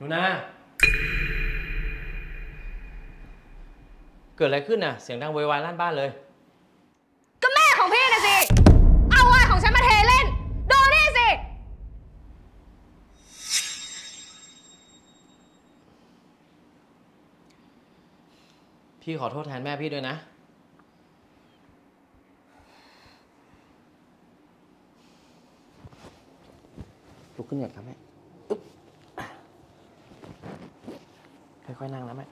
นูนาเกิดอะไรขึ้นน่ะเสียงดังโวยวายลั่นบ้านเลยก็แม่ของพี่น่ะสิเอาไวน์ของฉันมาเทเล่นดูนี่สิพี่ขอโทษแทนแม่พี่ด้วยนะลุกขึ้นก่อนครับแม่ค่อยๆนั่งนะแม่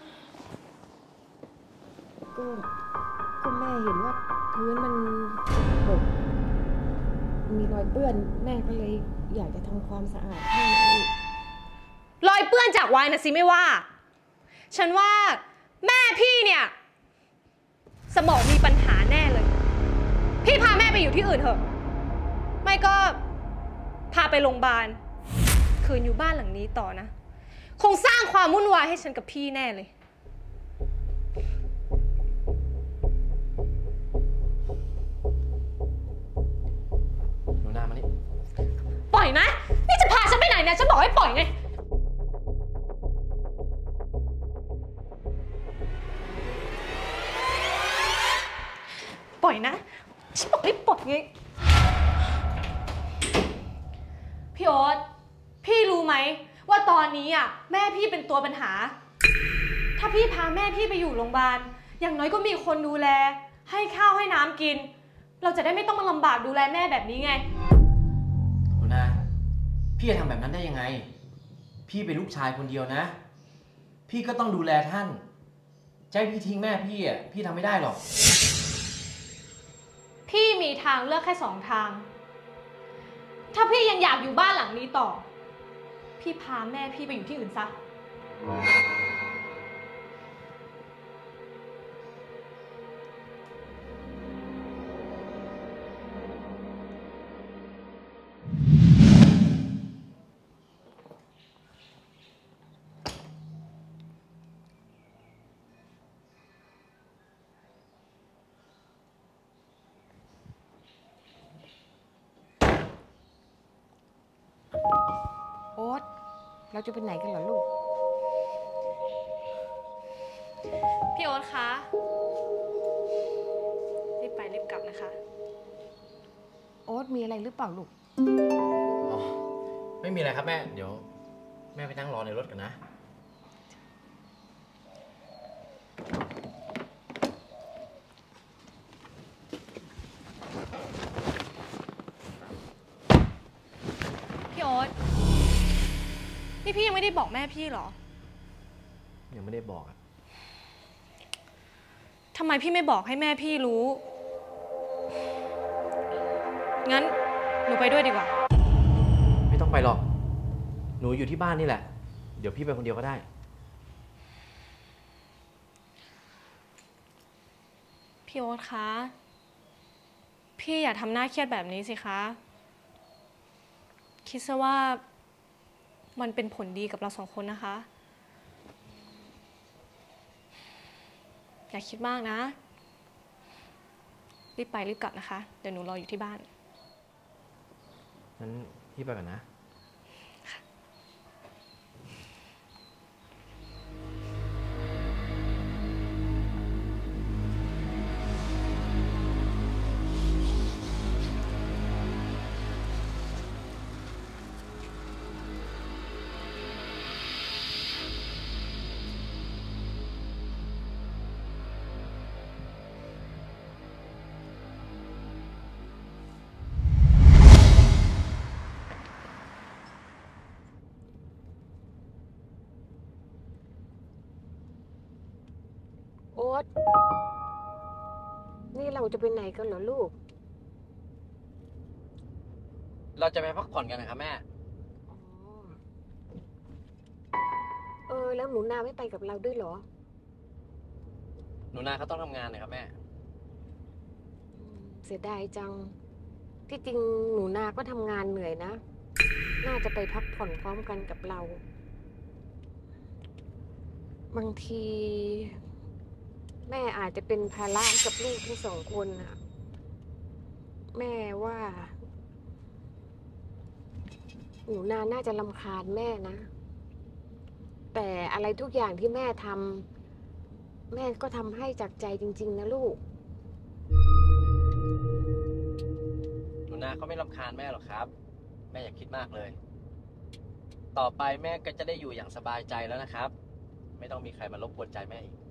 ก็แม่เห็นว่าพื้นมันสกปรกมีรอยเปื้อนแม่ก็เลยอยากจะทำความสะอาดให้รอยเปื้อนจากไวน์นะสิไม่ว่าฉันว่าแม่พี่เนี่ยสมองมีปัญหาแน่เลยพี่พาแม่ไปอยู่ที่อื่นเถอะไม่ก็พาไปโรงพยาบาลคืนอยู่บ้านหลังนี้ต่อนะคงสร้างความวุ่นวายให้ฉันกับพี่แน่เลยหนูนามานี่ปล่อยนะนี่จะพาฉันไปไหนเนี่ยฉันบอกให้ปล่อยไงปล่อยนะฉันบอกให้ปล่อยไงพี่โอ๊ตพี่รู้ไหมว่าตอนนี้อ่ะแม่พี่เป็นตัวปัญหาถ้าพี่พาแม่พี่ไปอยู่โรงพยาบาลอย่างน้อยก็มีคนดูแลให้ข้าวให้น้ำกินเราจะได้ไม่ต้องมาลำบากดูแลแม่แบบนี้ไงหนูนาพี่จะทำแบบนั้นได้ยังไงพี่เป็นลูกชายคนเดียวนะพี่ก็ต้องดูแลท่านจะให้พี่ทิ้งแม่พี่อ่ะพี่ทำไม่ได้หรอกพี่มีทางเลือกแค่2 ทางถ้าพี่ยังอยากอยู่บ้านหลังนี้ต่อพี่พาแม่พี่ไปอยู่ที่อื่นซะโอ๊ตเราจะไปไหนกันเหรอลูกพี่โอ๊ตคะรีบไปรีบกลับนะคะโอ๊ตมีอะไรหรือเปล่าลูกอ๋อไม่มีอะไรครับแม่เดี๋ยวแม่ไปนั่งรอในรถกันนะพี่โอ๊ตนี่พี่ยังไม่ได้บอกแม่พี่เหรอยังไม่ได้บอกอะทำไมพี่ไม่บอกให้แม่พี่รู้งั้นหนูไปด้วยดีกว่าไม่ต้องไปหรอกหนูอยู่ที่บ้านนี่แหละเดี๋ยวพี่ไปคนเดียวก็ได้พี่โอ๊ตคะพี่อย่าทำหน้าเครียดแบบนี้สิคะคิดซะว่ามันเป็นผลดีกับเรา2 คนนะคะอย่าคิดมากนะรีบไปรีบกลับนะคะเดี๋ยวหนูรออยู่ที่บ้านงั้นพี่ไปก่อนนะโอ๊ตนี่เราจะไปไหนกันเหรอลูกเราจะไปพักผ่อนกันนะครับแม่แล้วหนูนาไม่ไปกับเราด้วยเหรอหนูนาเขาต้องทำงานนะครับแม่เสียดายจังที่จริงหนูนาก็ทำงานเหนื่อยนะน่าจะไปพักผ่อนพร้อมกันกับเราบางทีแม่อาจจะเป็นภาระกับลูกทั้ง2 คนน่ะแม่ว่าหนูนาน่าจะรำคาญแม่นะแต่อะไรทุกอย่างที่แม่ทำแม่ก็ทำให้จากใจจริงๆนะลูกหนูนาเขาไม่รำคาญแม่หรอกครับ แม่อย่าคิดมากเลย ต่อไปแม่ก็จะได้อยู่อย่างสบายใจแล้วนะครับ ไม่ต้องมีใครมารบกวนใจแม่อีก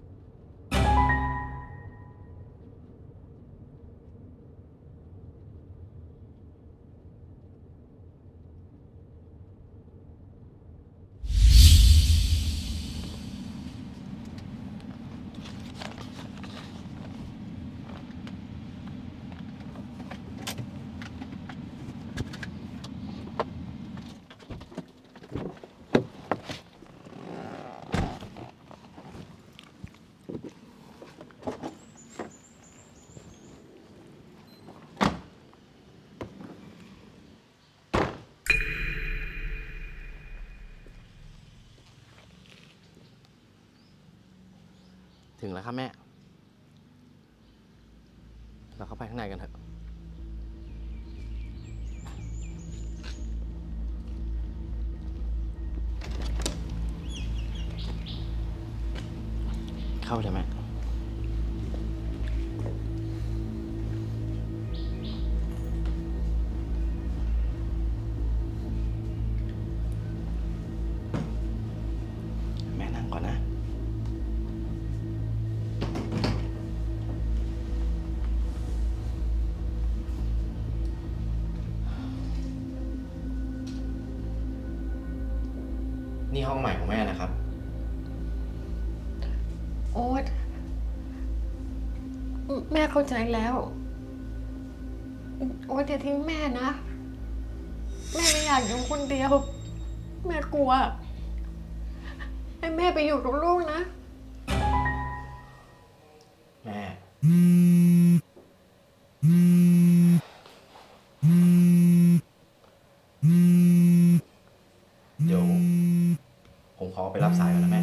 ถึงแล้วครับแม่ เราเข้าไปข้างในกันเถอะ เข้าเลยแม่ แม่นั่งก่อนนะ นี่ห้องใหม่ของแม่นะครับโอ๊ตแม่เข้าใจแล้วโอ๊ตอย่าทิ้งแม่นะ แม่ไม่อยากอยู่คนเดียว แม่กลัวให้แม่ไปอยู่กับลูกนะแม่ เดี๋ยวผมขอไปรับสายก่อนนะแม่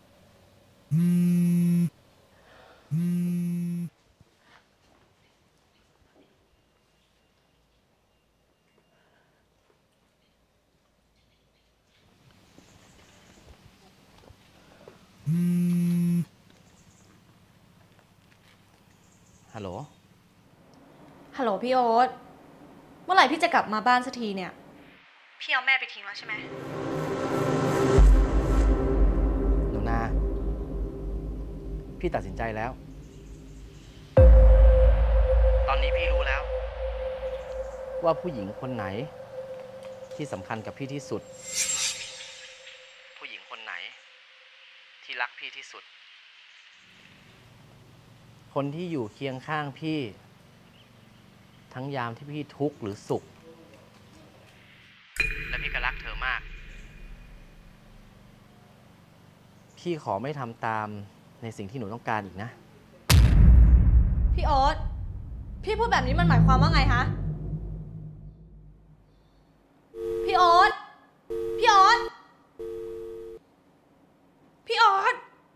ฮัลโหลฮัลโหลพี่โอ๊ต เมื่อไหร่พี่จะกลับมาบ้านสักทีเนี่ย พี่เอาแม่ไปทิ้งแล้วใช่ไหมหนูนา พี่ตัดสินใจแล้ว ตอนนี้พี่รู้แล้ว ว่าผู้หญิงคนไหน ที่สำคัญกับพี่ที่สุด ผู้หญิงคนไหน ที่รักพี่ที่สุด คนที่อยู่เคียงข้างพี่ ทั้งยามที่พี่ทุกข์หรือสุข และพี่ก็รักเธอมาก พี่ขอไม่ทำตามในสิ่งที่หนูต้องการอีกนะพี่โอ๊ต พี่พูดแบบนี้มันหมายความว่าไงฮะ พี่โอ๊ต พี่โอ๊ต พี่โอ๊ต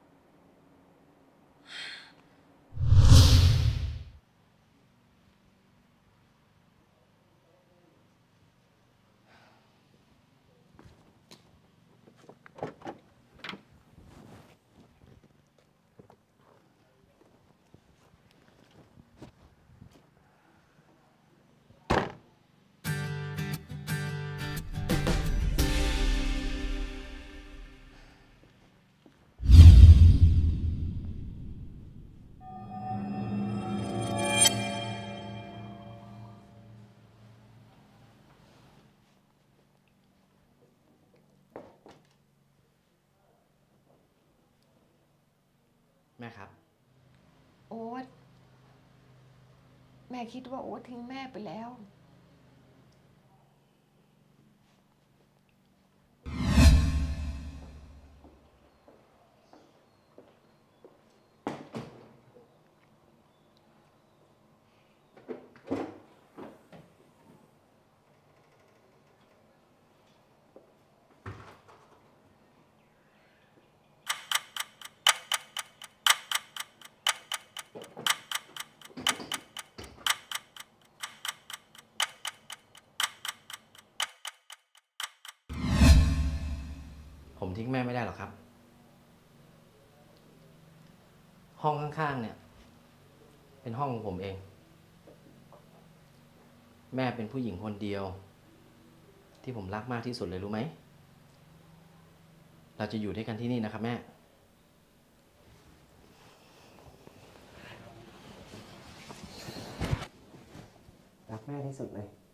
แม่ครับโอ๊ตแม่คิดว่าโอ๊ตทิ้งแม่ไปแล้วผมทิ้งแม่ไม่ได้หรอกครับห้องข้างๆเนี่ย เป็นห้องของผมเอง แม่เป็นผู้หญิงคนเดียว ที่ผมรักมากที่สุดเลยรู้ไหม เราจะอยู่ด้วยกันที่นี่นะครับแม่ รักแม่ที่สุดเลย